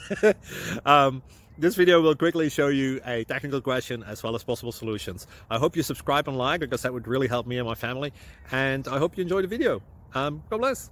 This video will quickly show you a technical question as well as possible solutions. I hope you subscribe and like, because that would really help me and my family. And I hope you enjoy the video. God bless.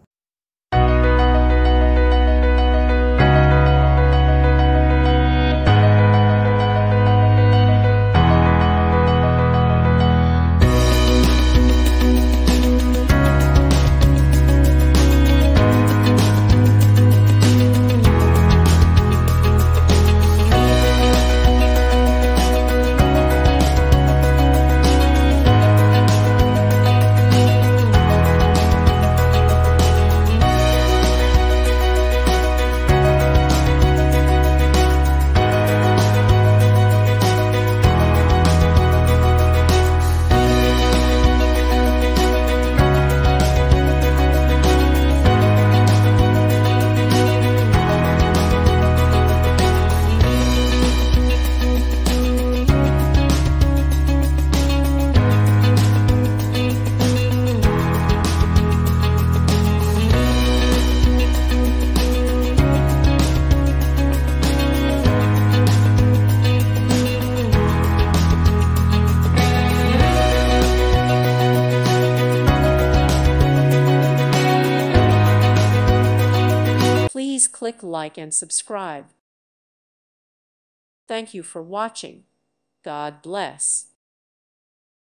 Please click like and subscribe. Thank you for watching. God bless.